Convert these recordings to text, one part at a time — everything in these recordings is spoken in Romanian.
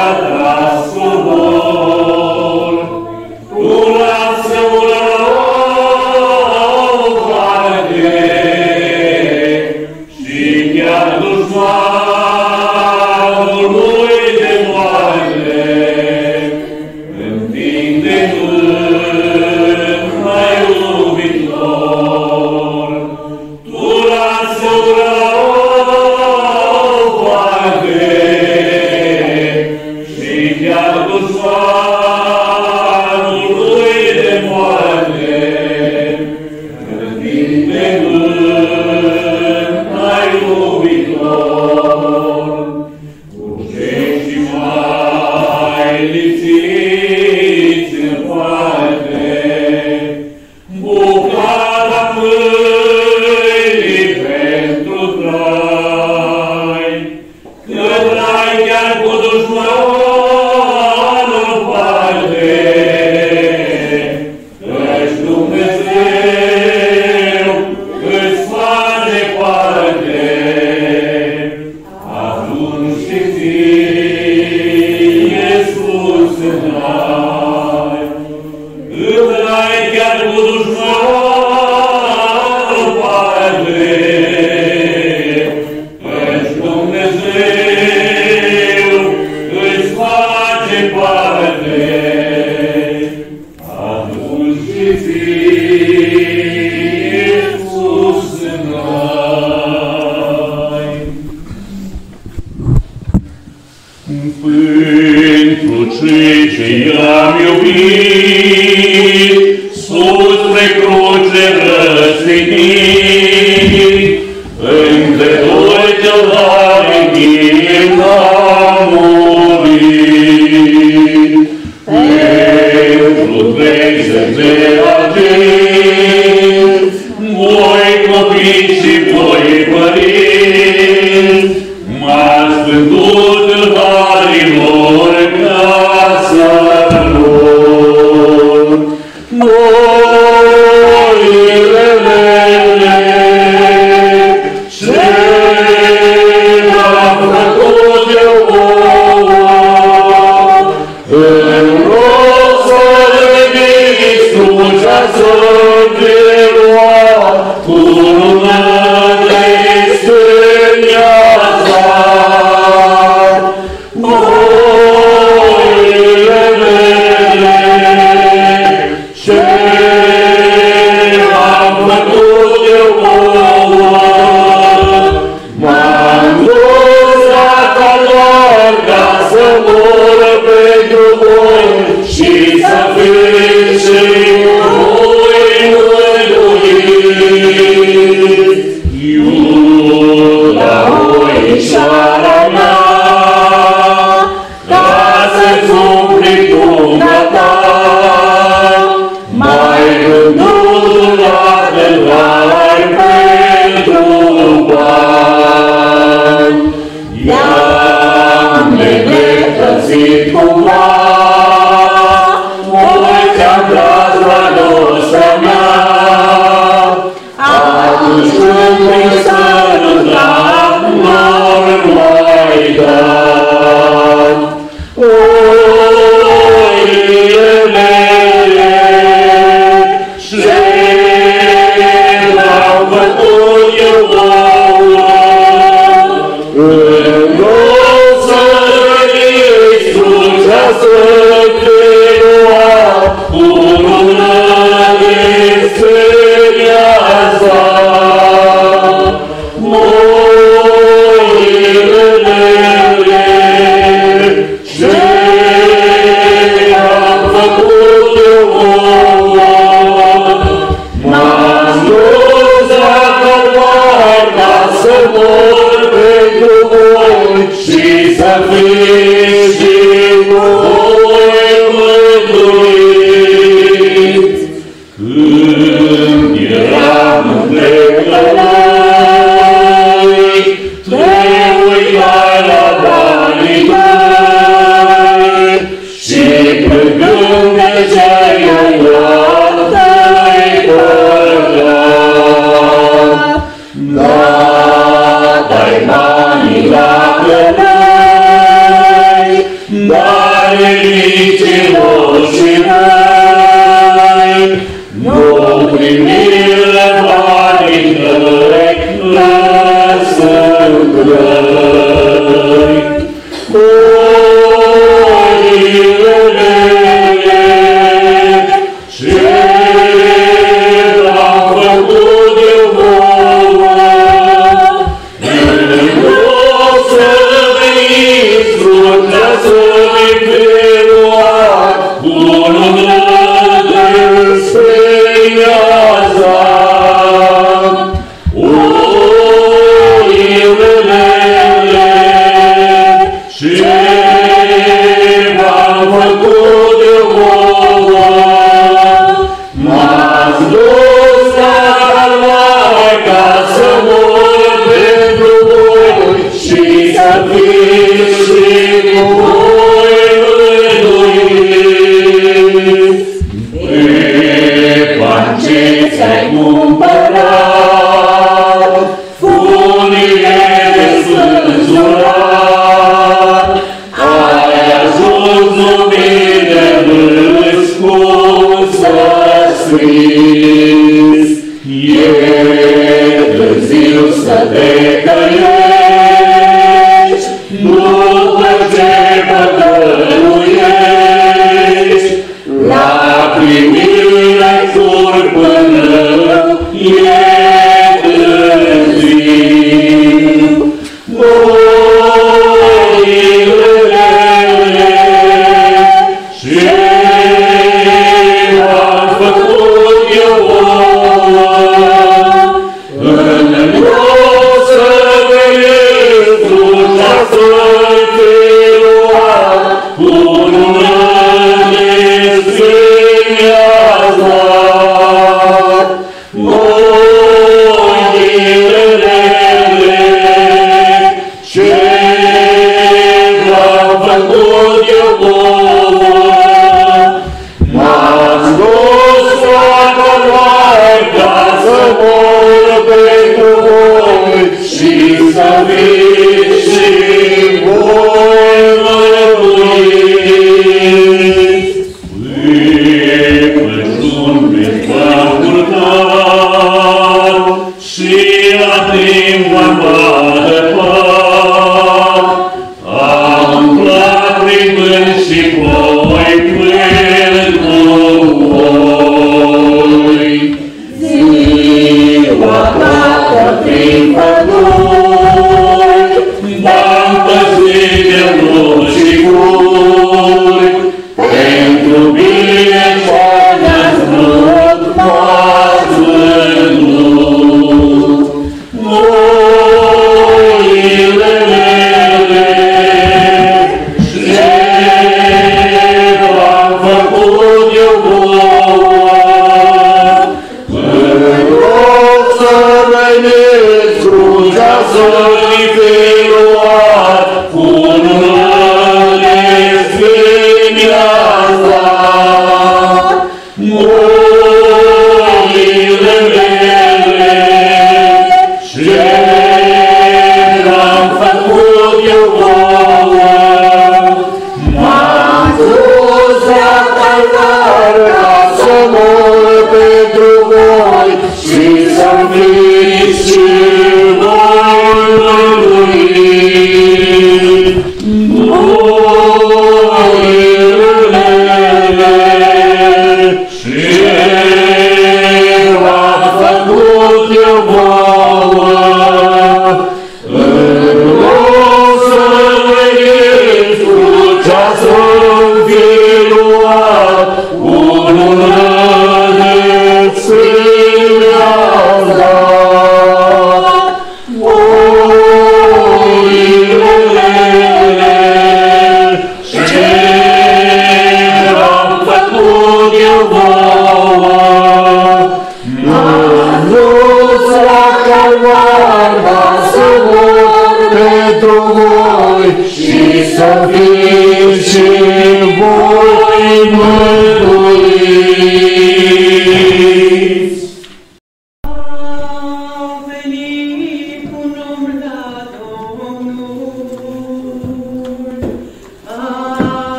Dai mani la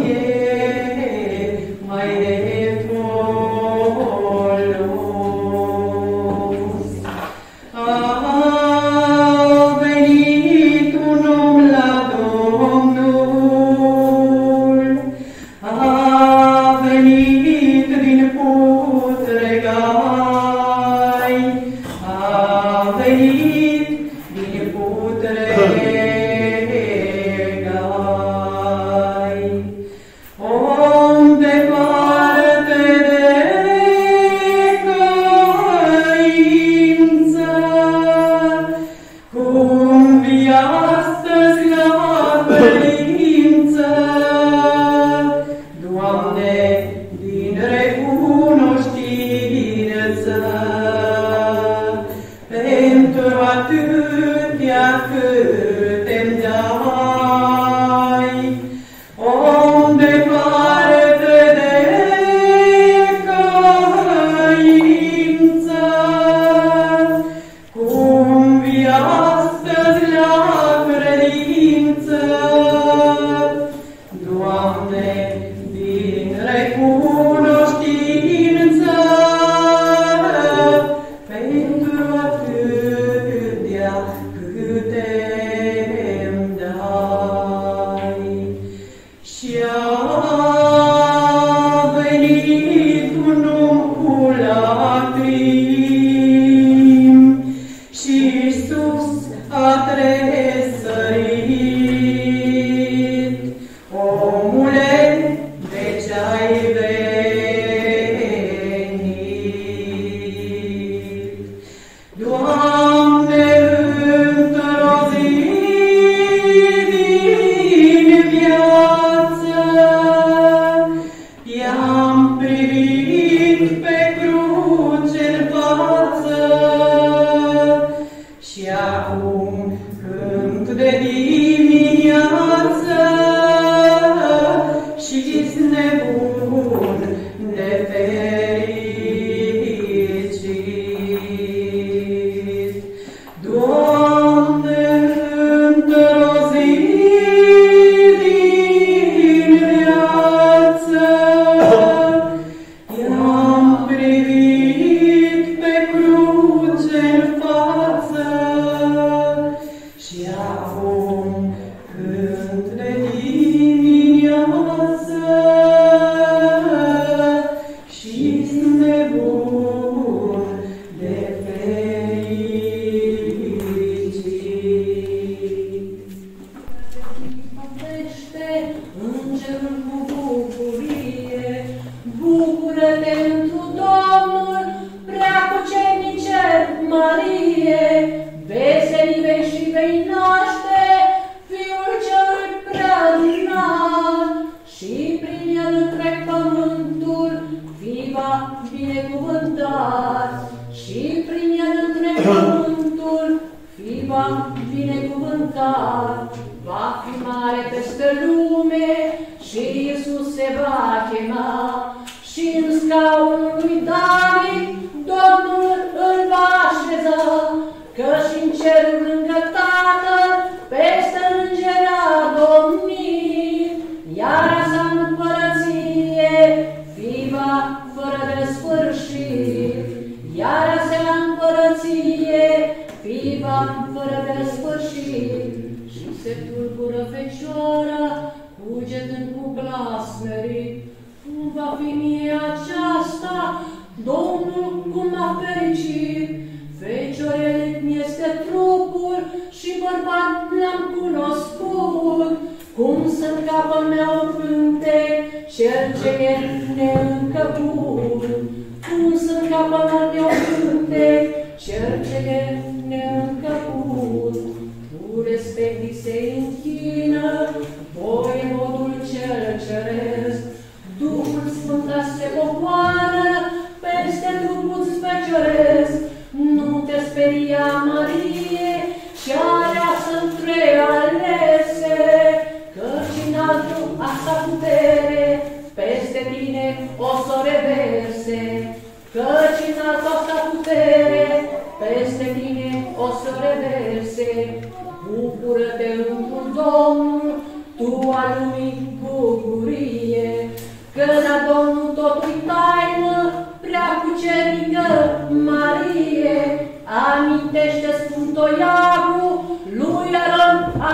Bucură-te într-un Domnul, tu al lumii bucurie. că la Domnul totul taină, prea cucernică Marie, amintește Sfântoiagul lui Aron a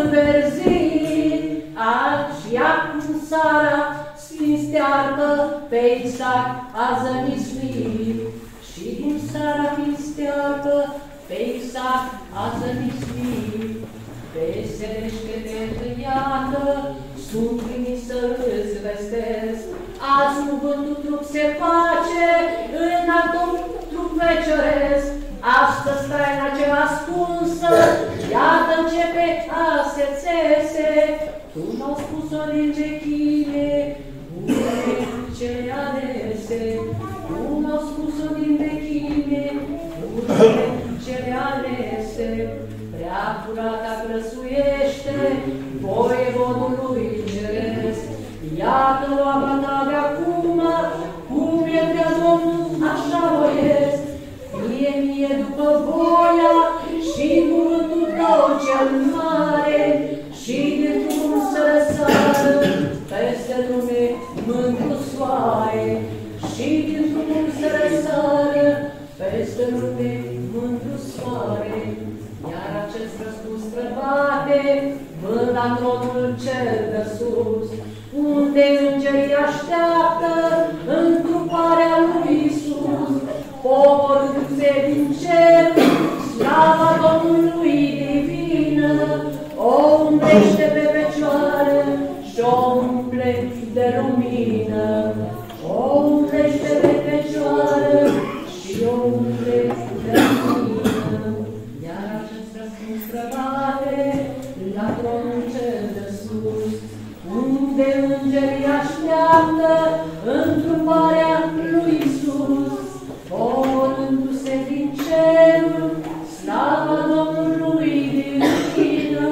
înverzit, și acum Sara sfinstearcă pe Isaac a zămislit, și din Sara sfinstearcă pe Isaac a zămislit. Veselește-te, iată, sunt primit să îți vestesc, azi cuvântul trup se face, în altul trup veceresc, astăzi taina cea ascunsă, iată începe a se țese, tu n-au spus-o din vechime, unele cele alese, tu n-au spus-o din vechime, unele cele alese, prea curata grăsuiește, voievodului ceresc, iată roaba ta de acum, cum e prea Domnul, așa voiesc, fie mie după voia și cuvântul tău cel mare, și din drum să răsară peste lume mândru soare, și din drum să răsară peste lume mândru soare. Iar acest răspuns străbate, vând la tronul cel de sus, unde îngerii așteaptă întruparea lui Iisus, poporându-se din cer, slava Domnului divină, o umbrește pe fecioară și-o umple de lumină, o umbrește pe fecioară și-o umple de lumină. Iar acest răspuns străbate la tronul cel de sus, unde îngerii așteaptă întruparea lui Iisus, poporându-se din cerul, slava Domnului divină,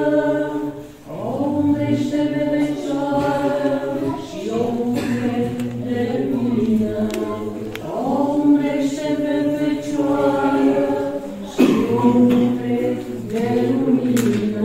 o umbrește pe fecioară și o umple de lumină, o umbrește pe fecioară și o umple de lumină.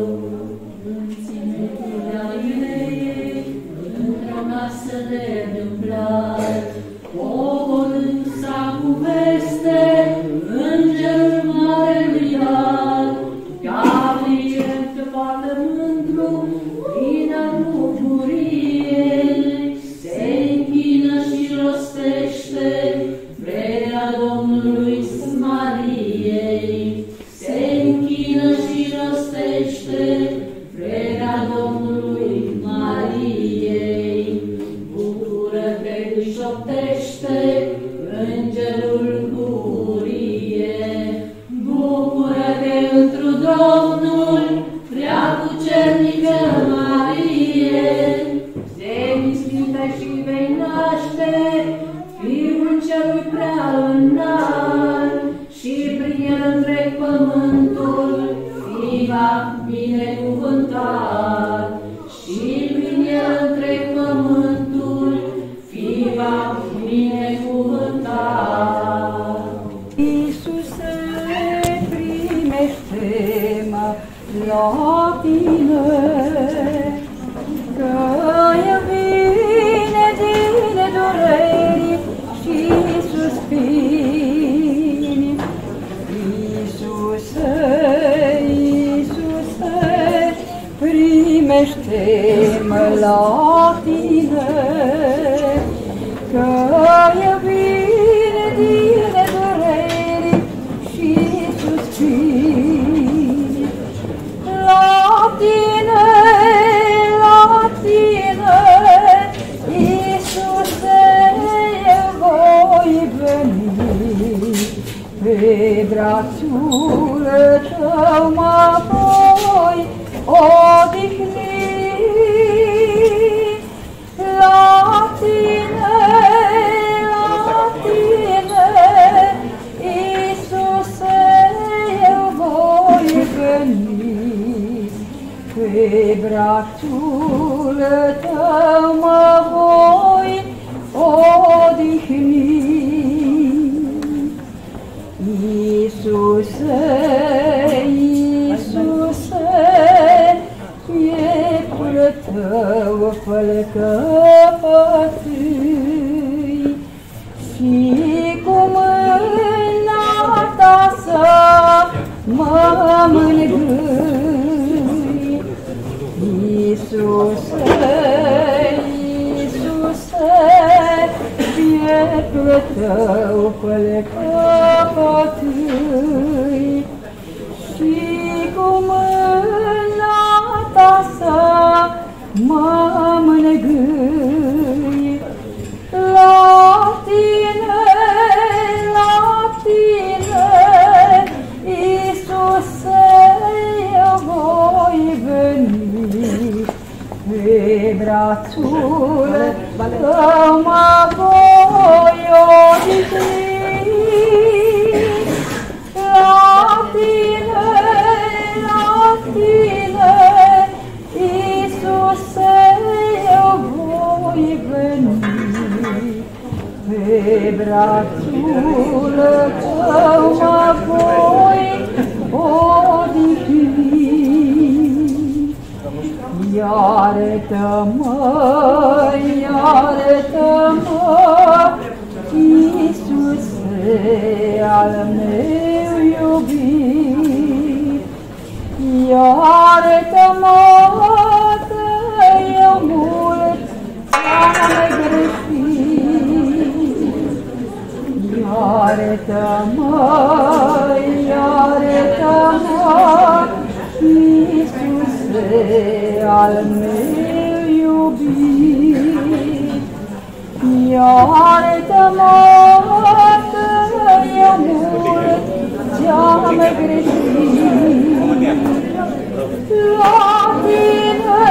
De întâmplat, coborând s-a cu veste, îngerul marelui iad, Gabriel pe foarte mândru, plin al bucuriei, se închină și rostește vrea Domnului Mariei, se închină și rostește vrea Domnului Mariei. Bucură-te, își șoptește îngerul bucurie, bucură-te întru Domnul, prea cucernică Marie, zemislită și vei naște Fiul celui prea înalt, și prin el întreg pământul fi va binecuvântat, și prin el întreg pământul fi va binecuvântat. Iisuse, primește-mă la tine, că e bine din dureri și suspini. Iisuse, Iisuse, primește-mă la tine, că e bine din dureri și suspini. La tine, Iisuse, eu voi veni, pe brațul tău mă voi odihni. La tine, Iisuse, eu voi veni, pe brațul tău mă voi odihni. Iisuse, Iisuse, pieptul tău fără căpătâi și cu mâna ta să mă mângâi. Iisuse, Iisuse, pieptul tău fă-le căpătâi și cu mâna ta să mă mângâi. La tine, Iisuse, eu voi veni, pe brațul tău mă voi odihni. La tine, Iisuse, eu voi veni, pe brațul tău mă voi odihni. Iartă-mă, Iisuse, al meu iubit. Iartă-mă că eu mult am greșit. Iartă-mă, Iisuse, al meu iubit. Iartă-mă că eu mult ți-am greșit. La tine,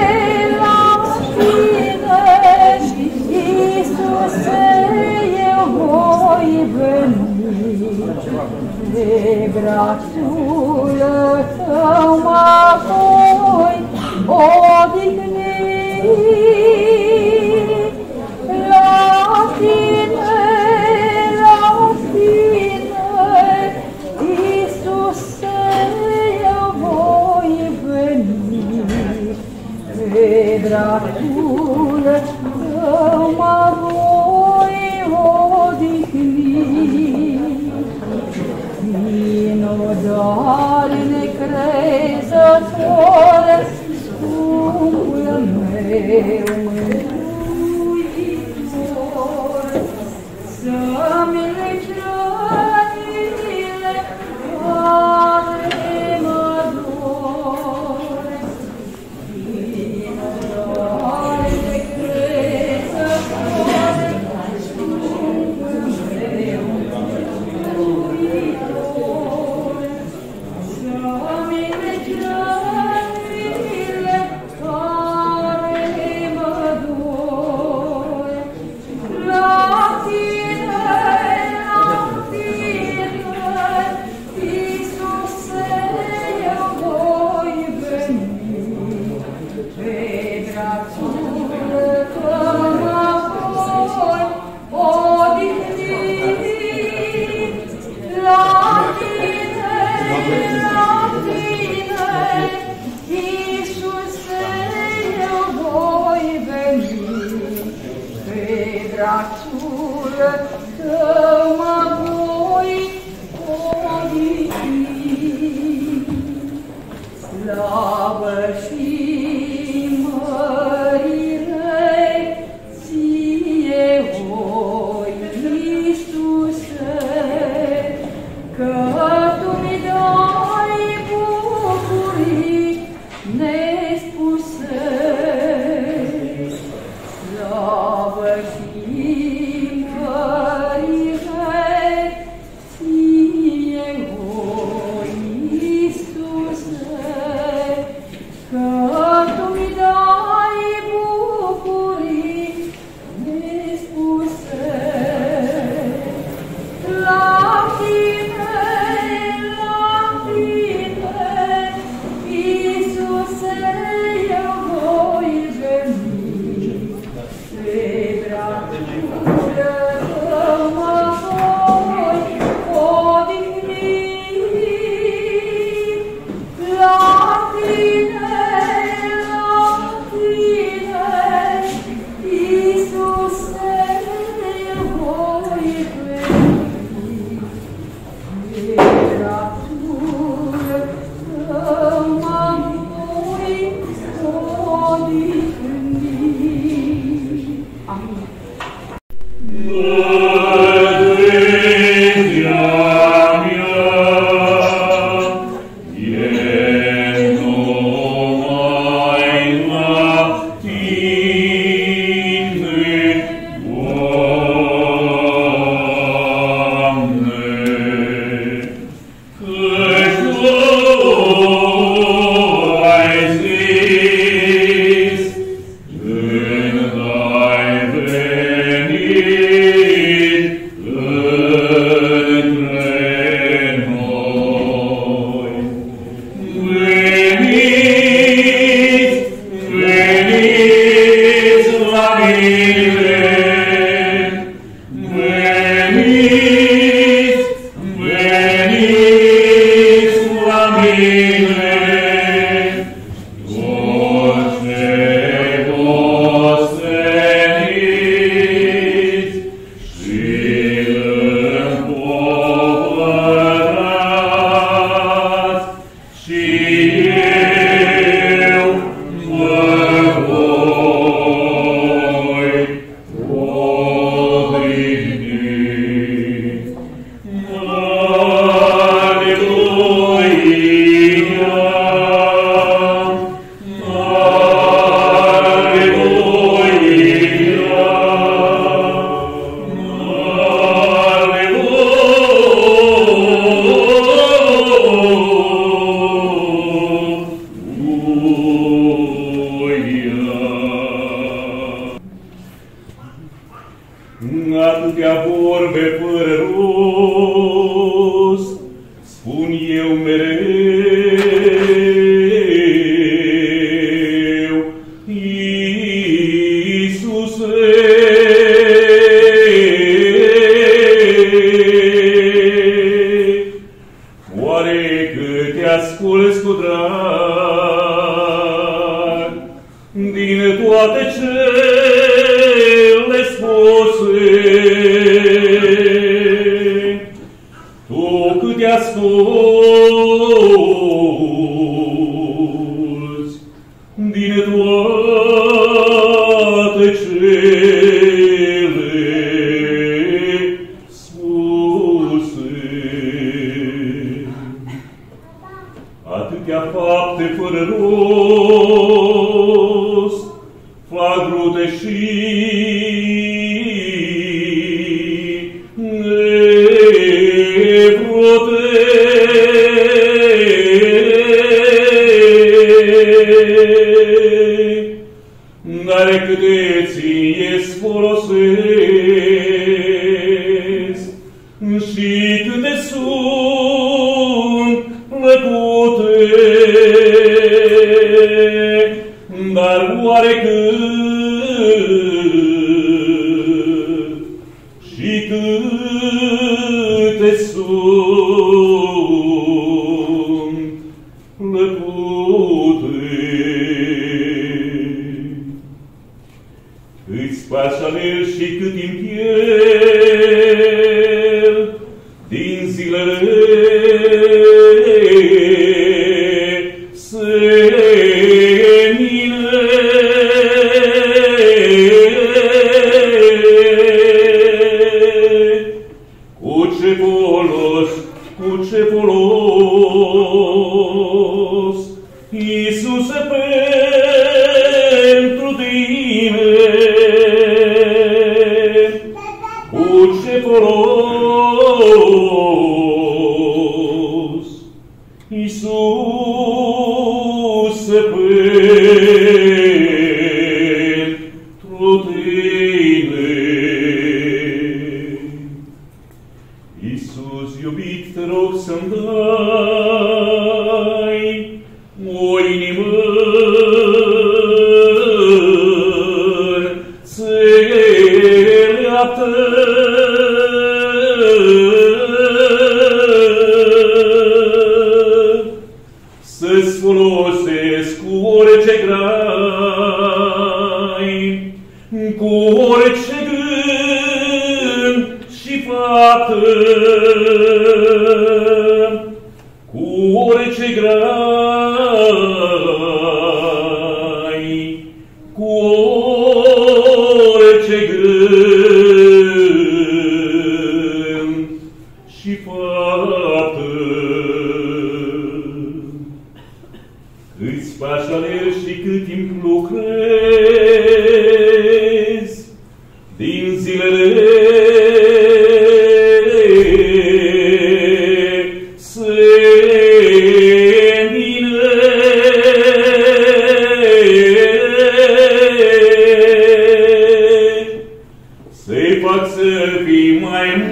Iisuse, eu voi veni, pe brațul tău mă voi odihni. La tine, Iisuse, eu voi veni, pe brațul tău mă voi odihni. Vino, dar necrezător, scumpul meu mântuitor, să-mi legi rănile care mă dor. Vino, dar necrezător, scumpul meu mântuitor, să-mi legi rănile care mă dor. La tine, Iisuse, eu voi veni, pe brațul tău mă voi odihni. La tine, Iisuse, eu voi veni, pe brațul tău mă voi odihni. Slavă și mărire ție, o Iisuse, că tu mi dai bucurii nespuse. Slavă și mărire ție, o Iisuse, că tu mi dai bucurii nespuse. La tine, Iisuse, eu voi veni, pe brațul Atâtea vorbe fără rost, spun eu mereu, Iisuse. Oare că te asculți cu drag din toate cele spuse? Tu cât te asculți din toate cele spuse. Atâtea fapte fără rost fac rute și dar câte ție-ți folosesc și câte sunt plăcute, dar oare cât și câte sunt plăcute. Îți faci aler și cât timp el din zilele senine. Cu ce folos, cu ce folos, Iisuse, pentru tine? Cu ce folos, Iisuse, pentru tine? Iisus iubit, te rog să-mi dai o inimă înțeleaptă, să-ți folosesc cu orice grai, cu orice gând și faptă, cu orice grai, cu orice gând și faptă. Îți faci aler și cât timp lucrezi din zilele să-i fac să fii mai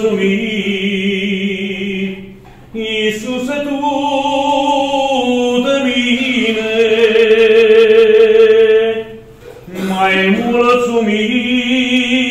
mulțumit, Iisuse, Tu de mine, mai mulțumit.